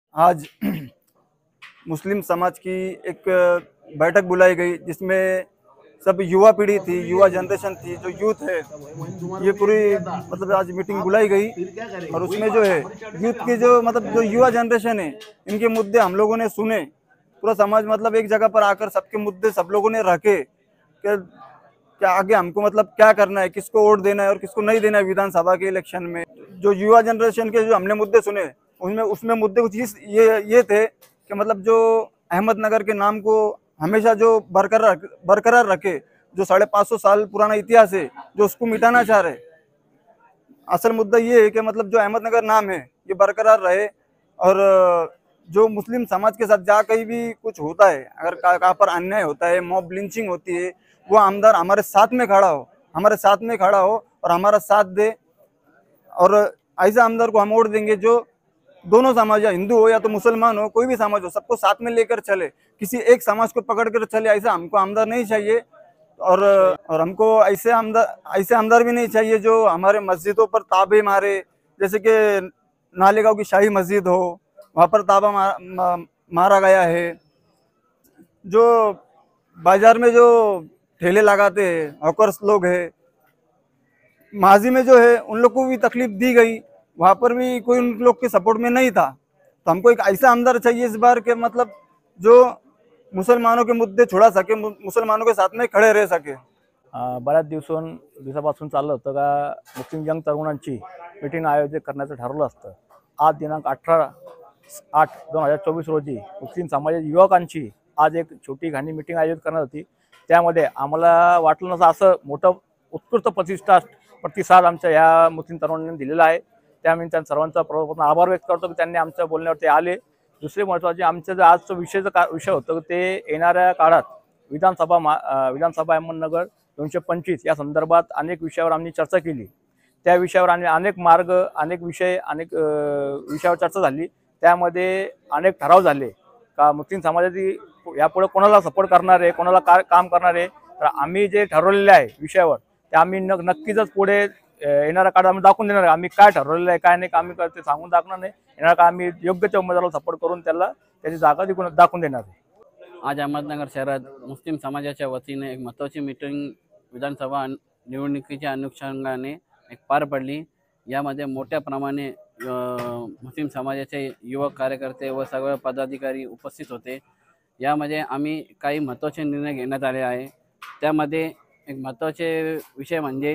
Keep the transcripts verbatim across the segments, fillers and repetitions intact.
आज मुस्लिम समाज की एक बैठक बुलाई गई जिसमें सब युवा पीढ़ी थी, युवा जनरेशन थी, जो यूथ है, ये पूरी मतलब आज मीटिंग बुलाई गई। और उसमें जो है यूथ के जो मतलब जो युवा जनरेशन है, इनके मुद्दे हम लोगों ने सुने। पूरा समाज मतलब एक जगह पर आकर सबके मुद्दे सब लोगों ने रखे कि क्या आगे हमको मतलब क्या करना है, किसको वोट देना है और किसको नहीं देना है विधानसभा के इलेक्शन में। जो युवा जनरेशन के जो हमने मुद्दे सुने, उनमें उसमें मुद्दे कुछ इस ये ये थे कि मतलब जो अहमदनगर के नाम को हमेशा जो बरकरार बरकरार रखे, जो साढ़े पाँच सौ साल पुराना इतिहास है, जो उसको मिटाना चाह रहे। असल मुद्दा ये है कि मतलब जो अहमदनगर नाम है ये बरकरार रहे। और जो मुस्लिम समाज के साथ जहाँ कहीं भी कुछ होता है, अगर कहाँ पर अन्याय होता है, मॉब लिंचिंग होती है, वो आमदार हमारे साथ में खड़ा हो, हमारे साथ में खड़ा हो और हमारा साथ दे। और ऐसे आमदार को हम वोट देंगे जो दोनों समाज, या हिंदू हो या तो मुसलमान हो, कोई भी समाज हो, सबको साथ में लेकर चले। किसी एक समाज को पकड़ कर चले, ऐसा हमको आमदार नहीं चाहिए। और और हमको ऐसे आमदार ऐसे आमदार भी नहीं चाहिए जो हमारे मस्जिदों पर ताबे मारे। जैसे कि नालेगांव की शाही मस्जिद हो, वहाँ पर ताबा मा, मा, मारा गया है। जो बाजार में जो ठेले लगाते हैं, हॉकर्स लोग हैं, माजी में जो है उन लोग को भी तकलीफ दी गई, वहां पर भी कोई उन लोग के सपोर्ट में नहीं था। तो हमको एक ऐसा आमदार चाहिए इस बार के मतलब जो मुसलमानों के मुद्दे छुड़ा सके, मुसलमानों के साथ में खड़े रह सके। बऱ्याच दिवसून दिवसापासून चाललं होतं का मुस्लिम यंग तरुणांची मीटिंग आयोजित करण्याचं ठरवलं असतं। आज दिनांक अठरा आठ दोन हजार चोवीस रोजी मुस्लिम समाजाच्या युवकांची आज एक छोटी घाणी मीटिंग आयोजित करण्यात होती। त्यामध्ये आम्हाला वाटलं नसं असं मोठं उत्कृष्ट प्रतिष्ठा प्रतिसाद आमच्या या मुस्लिम तरुणांनी दिलेला आहे। त्यामुळे त्या सर्वांचा प्रथम आभार व्यक्त करतो की त्यांनी आमच्या बोलण्यावरती आले। दुसरे महत्त्वाचे आमचं जे आजचं विषयचं विषय होतं ते येणाऱ्या काळात विधानसभा विधानसभा अहमदनगर दोनशे पंचवीस या संदर्भात अनेक विषयावर आम्ही चर्चा केली। त्या विषयावर आम्ही अनेक मार्ग, अनेक विषय, अनेक विषयावर चर्चा झाली। त्यामध्ये अनेक ठराव झाले का मुस्लिम समाजाची यापुढे कोणाला सपोर्ट करणार आहे, कोणाला काम करणार आहे। तर आम्ही जे ठरवलेले आहे विषयावर ते आम्ही नक्कीच पुढे येणाऱ्या काळात आम्ही दाखवून देणार आहे। आम्ही काय ठरवलेलं आहे, काय नाही, आम्ही ते सांगून दाखवणार नाही। येणाऱ्या काळात आम्ही योग्य त्या उमेदवाराला सपोर्ट करून त्याला त्याची जागा दाखवून देणार आहे। आज अहमदनगर शहरात मुस्लिम समाजाच्या वतीने एक महत्त्वाची मीटिंग विधानसभा निवडणुकीच्या अनुषंगाने एक पार पडली। यामध्ये मोठ्या प्रमाणे मुस्लिम समाजाचे युवक कार्यकर्ते व सगळे पदाधिकारी उपस्थित होते। यामध्ये आम्ही काही महत्त्वाचे निर्णय घेण्यात आले आहे। त्यामध्ये एक महत्त्वाचे विषय म्हणजे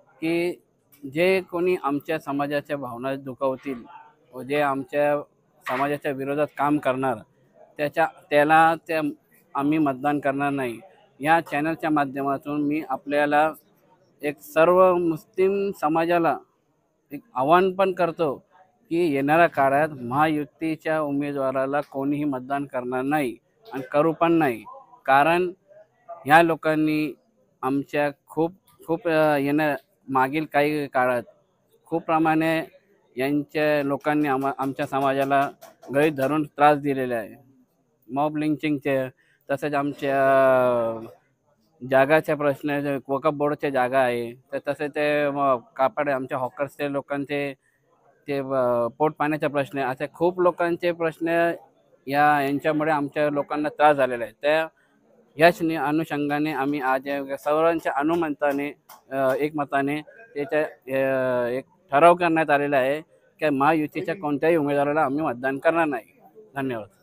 की जे कोणी आमच्या समाजाच्या भावना दुखावतील व जे आमच्या समाजाच्या विरोधात काम करणार त्याच्या त्याला त्या आम्ही मतदान करणार नाही। या चॅनलच्या माध्यमातून मी आपल्याला एक सर्व मुस्लिम समाजाला एक आवाहन पण करतो की येणाऱ्या काळात महायुतीच्या उमेदवाराला कोणीही मतदान करणार नाही आणि करू पण नाही। कारण ह्या लोकांनी आमच्या खूप खूप येण्या मागील काही काळात खूप प्रमाणे यांच्या लोकांनी आम आमच्या समाजाला गळीत धरून त्रास दिलेला आहे। मॉब लिंचिंगचे, तसेच आमच्या जागाच्या प्रश्न, वक्फ बोर्डच्या जागा आहे, तर तसे ते कापड आमच्या हॉकर्सचे लोकांचे ते पोट पाण्याचा प्रश्न, असे खूप लोकांचे प्रश्न या यांच्यामुळे आमच्या लोकांना त्रास झालेला आहे। त्या याच अनुषंगाने आम्ही आज सर्वांच्या अनुमताने एकमताने त्याच्या एक ठराव करण्यात आलेला आहे की महायुतीच्या कोणत्याही उमेदवाराला आम्ही मतदान करणार नाही। धन्यवाद।